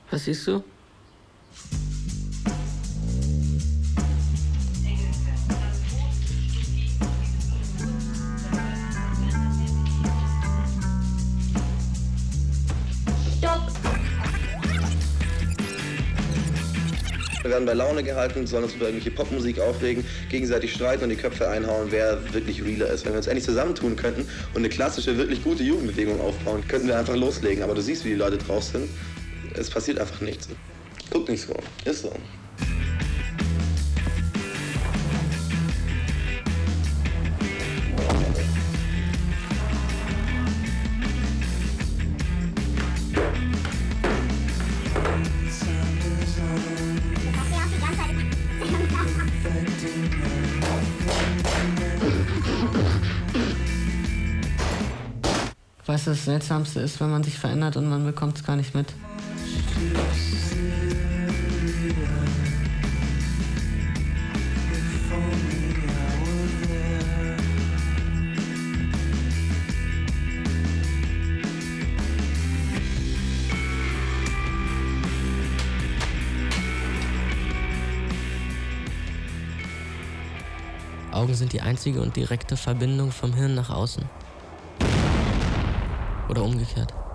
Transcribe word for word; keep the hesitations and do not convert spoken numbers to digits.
Was siehst du? Wir werden bei Laune gehalten, sollen uns über irgendwelche Popmusik aufregen, gegenseitig streiten und die Köpfe einhauen, wer wirklich realer ist. Wenn wir uns endlich zusammentun könnten und eine klassische, wirklich gute Jugendbewegung aufbauen, könnten wir einfach loslegen. Aber du siehst, wie die Leute drauf sind. Es passiert einfach nichts. Guck nicht so. Ist so. Weißt du, das Seltsamste ist, wenn man sich verändert und man bekommt es gar nicht mit. Augen sind die einzige und direkte Verbindung vom Hirn nach außen. Oder umgekehrt.